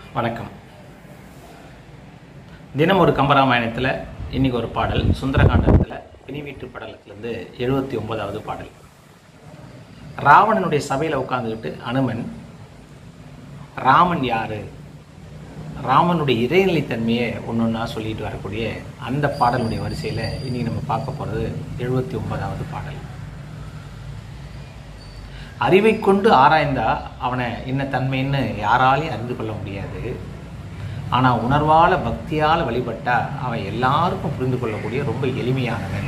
வணக்கம். தினம் ஒரு கம்பராமாயணத்தில் இன்னைக்கு ஒரு பாடல் சுந்தரகாண்டத்தில் பிணிவீட்டு படலத்திலிருந்து 79வது பாடல். ராவணனுடைய சபையில் உட்கார்ந்துக்கிட்டு அனுமன் ராமன் யாரு, ராமனுடைய இறைநிலைத்தன்மையை ஒன்றொன்னா சொல்லிட்டு வரக்கூடிய அந்த பாடலுடைய வரிசையில் இன்னைக்கு நம்ம பார்க்க போகிறது 79வது பாடல். அறிவை கொண்டு ஆராய்ந்தா அவனை என்ன தன்மைன்னு யாராலையும் அறிந்து கொள்ள முடியாது. ஆனால் உணர்வால் பக்தியால் வழிபட்டா அவன் எல்லாருக்கும் புரிந்து கொள்ளக்கூடிய ரொம்ப எளிமையானவன்.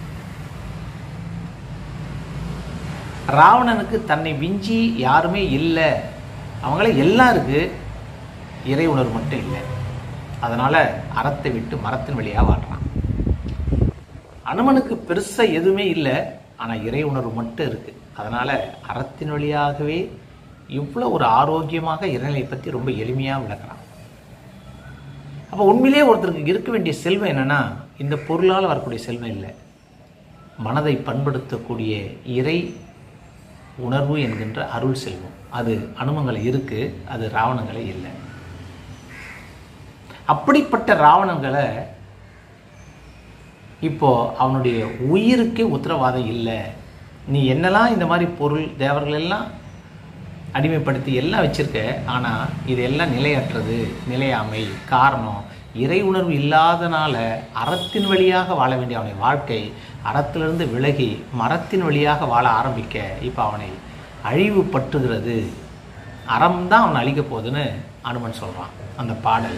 ராவணனுக்கு தன்னை விஞ்சி யாருமே இல்லை, அவங்கள எல்லாம் இருக்கு, இறை உணர்வு மட்டும் இல்லை. அதனால அறத்தை விட்டு மரத்தின் வழியாக வாழ்றான். அனுமனுக்கு பெருசாக எதுவுமே இல்லை, ஆனால் இறை உணர்வு மட்டும் இருக்கு. அதனால அறத்தின் வழியாகவே இவ்வளோ ஒரு ஆரோக்கியமாக இறைநிலை பற்றி ரொம்ப எளிமையாக விளக்குறான். அப்போ உண்மையிலே ஒருத்தருக்கு இருக்க வேண்டிய செல்வம் என்னன்னா, இந்த பொருளால் வரக்கூடிய செல்வம் இல்லை, மனதை பண்படுத்தக்கூடிய இறை உணர்வு என்கின்ற அருள் செல்வம். அது அனுமங்களை இருக்கு, அது ராவணங்களை இல்லை. அப்படிப்பட்ட ராவணங்களை இப்போ அவனுடைய உயிருக்கே உத்தரவாதம் இல்லை. நீ என்னெல்லாம் இந்த மாதிரி பொருள் தேவர்கள் எல்லாம் அடிமைப்படுத்தி எல்லாம் வச்சிருக்க, ஆனால் இதெல்லாம் நிலையற்றது, நிலையாமை. காரணம் இறை உணர்வு இல்லாதனால அறத்தின் வழியாக வாழ வேண்டிய அவனுடைய வாழ்க்கை அறத்திலிருந்து விலகி மரத்தின் வழியாக வாழ ஆரம்பிக்க இப்போ அவனை அழிவு பற்றுகிறது. அறம்தான் அவனை அழிக்க போகுதுன்னு அனுமன் சொல்கிறான். அந்த பாடல்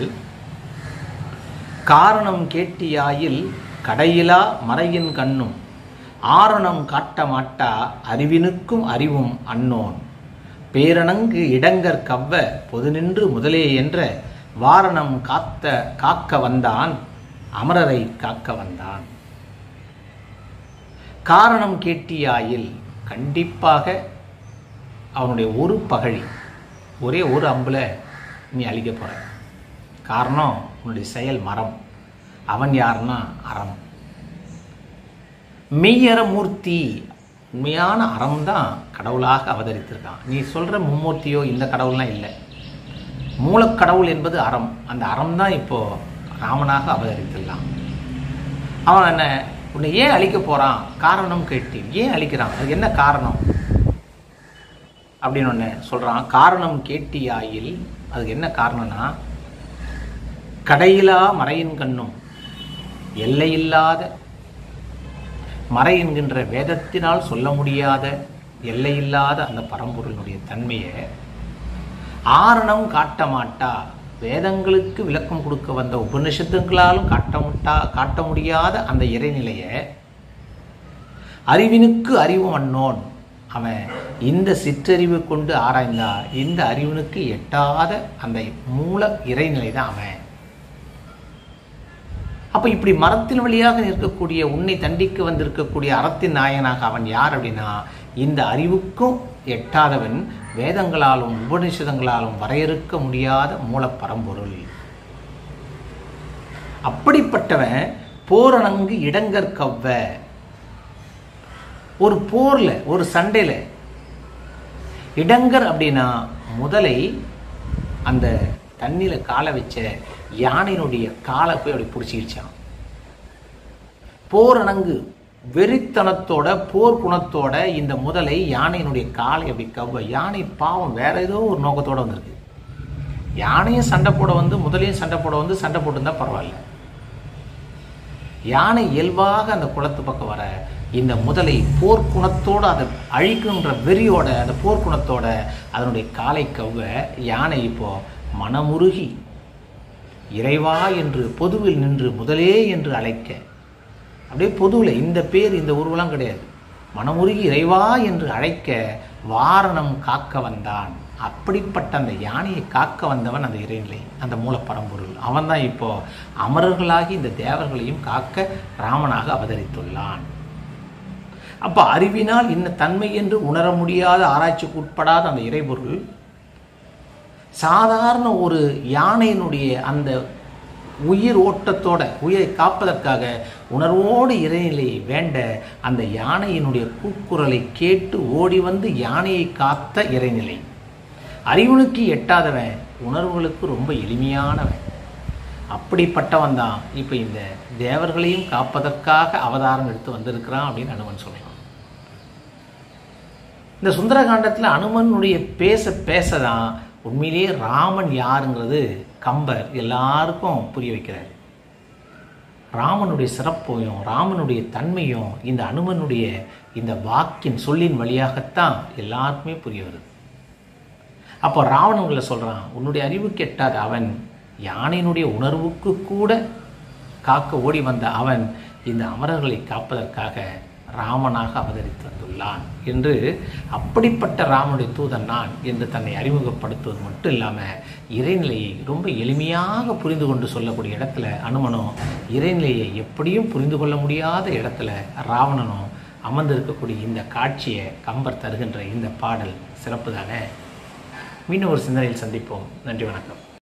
காரணம் கேட்டியாயில் கடையிலா மறையின் கண்ணும் ஆரணம் காட்ட மாட்டா அறிவினுக்கும் அறிவும் அன்னோன் பேரணங்கு இடங்கற் கவ்வ பொது நின்று முதலே என்ற வாரணம் காக்க வந்தான் அமரரை காக்க வந்தான். காரணம் கேட்டியாயில் கண்டிப்பாக அவனுடைய ஒரு பகழி, ஒரே ஒரு அம்புல நீ அழிக்க போற. காரணம் உன்னுடைய செயல் மரம். அவன் யாருன்னா அறம், மெய்யற மூர்த்தி. உண்மையான அறம் தான் கடவுளாக அவதரித்திருக்கான். நீ சொல்ற மும்மூர்த்தியோ இந்த கடவுள்லாம் இல்லை, மூலக்கடவுள் என்பது அறம். அந்த அறம் தான் இப்போ ராமனாக அவதரித்திருக்கான். அவன் என்ன உன்னை ஏன் அழிக்க போறான், காரணம் கேட்டு ஏன் அழிக்கிறான், அது என்ன காரணம் அப்படின்னு ஒன்று சொல்றான். காரணம் கேட்டியாயில் அதுக்கு என்ன காரணம்னா, கடையிலா மறையின் கண்ணும், எல்லையில்லாத மறை என்கின்ற வேதத்தினால் சொல்ல முடியாத எல்லையில்லாத அந்த பரம்பொருளினுடைய தன்மையை ஆரணம் காட்ட மாட்டா, வேதங்களுக்கு விளக்கம் கொடுக்க வந்த உபநிஷத்துக்களாலும் காட்ட முடியாத அந்த இறைநிலையை அறிவினுக்கு அறிவு அன்னோன். அவன் இந்த சிற்றறிவு கொண்டு ஆராய்ந்தா இந்த அறிவினுக்கு எட்டாத அந்த மூல இறைநிலை தான் அவன். அப்போ இப்படி மரத்தின் வழியாக இருக்கக்கூடிய உன்னை தண்டிக்க வந்திருக்கக்கூடிய அறத்தின் நாயனாக அவன் யார் அப்படின்னா, இந்த அறிவுக்கும் எட்டாதவன், வேதங்களாலும் உபநிஷதங்களாலும் வரையறுக்க முடியாத மூலப்பரம்பொருள். அப்படிப்பட்டவன் போரணங்கு இடங்கற்கவ்வ. ஒரு போர்ல, ஒரு சண்டையில இடங்கர் அப்படின்னா முதலை அந்த தண்ணியில காலை வச்ச யானையினுடைய காலை போய் அப்படி பிடிச்சிக்கிச்சான். போரணங்கு வெறித்தனத்தோட போர் குணத்தோட இந்த முதலை யானையினுடைய காலை அப்படி கவ்வ. யானை பாவம் வேற ஏதோ ஒரு நோக்கத்தோட வந்திருக்கு. யானையும் சண்டை போட வந்து முதலையும் சண்டை போட வந்து சண்டை போட்டுருந்தா பரவாயில்ல. யானை இயல்பாக அந்த குளத்து பக்கம் வர இந்த முதலை போர்க்குணத்தோட அதை அழிக்குன்ற வெறியோட அந்த போர்க்குணத்தோட அதனுடைய காலை கவ்வ. யானை இப்போ மனமுருகி இறைவா என்று பொதுவில் நின்று முதலே என்று அழைக்க, அப்படியே பொதுவில் இந்த பேர் இந்த உருவெல்லாம் கிடையாது, மனமுருகி இறைவா என்று அழைக்க வாரணம் காக்க வந்தான். அப்படிப்பட்ட அந்த யானையை காக்க வந்தவன் அந்த இறைநிலை, அந்த மூலப்பரம்பொருள். அவன் தான் இப்போ அமரர்களாகி இந்த தேவர்களையும் காக்க ராமனாக அவதரித்துள்ளான். அப்ப அறிவினால் இன்ன தன்மை என்று உணர முடியாத ஆராய்ச்சிக்கு உட்படாத அந்த இறைபொருள் சாதாரண ஒரு யானையினுடைய அந்த உயிர் ஓட்டத்தோட உயிரை காப்பதற்காக உணர்வோடு இறைநிலையை வேண்ட அந்த யானையினுடைய கூக்குரலை கேட்டு ஓடி வந்து யானையை காத்த இறைநிலை. அறிவுனுக்கு எட்டாதவன் உணர்வுகளுக்கு ரொம்ப எளிமையானவன். அப்படிப்பட்டவன் தான் இப்போ இந்த தேவர்களையும் காப்பதற்காக அவதாரம் எடுத்து வந்திருக்கிறான் அப்படின்னு அனுமன் சொல்கிறான். இந்த சுந்தரகாண்டத்தில் அனுமனுடைய பேச தான் உண்மையிலேயே ராமன் யாருங்கிறது கம்பர் எல்லாருக்கும் புரிய வைக்கிறார். ராமனுடைய சிறப்பையும் ராமனுடைய தன்மையும் இந்த அனுமனுடைய இந்த வாக்கின் சொல்லின் வழியாகத்தான் எல்லாருக்குமே புரிய வருது. அப்போ ராவணங்களை சொல்கிறான், உன்னுடைய அறிவுக்கு எட்டாத அவன், யானையினுடைய உணர்வுக்கு கூட காக்க ஓடி வந்த அவன் இந்த அமரர்களை காப்பதற்காக ராமனாக அவதரித்து வந்துள்ளான் என்று, அப்படிப்பட்ட ராமனுடைய தூதன் நான் என்று தன்னை அறிமுகப்படுத்துவது மட்டும் இல்லாமல் இறைநிலையை ரொம்ப எளிமையாக புரிந்து கொண்டு சொல்லக்கூடிய இடத்துல அனுமனும், இறைநிலையை எப்படியும் புரிந்து கொள்ள முடியாத இடத்துல ராவணனும் அமர்ந்திருக்கக்கூடிய இந்த காட்சியை கம்பர் தருகின்ற இந்த பாடல் சிறப்பு தானே. மீண்டும் ஒரு சிந்தனையில் சந்திப்போம். நன்றி, வணக்கம்.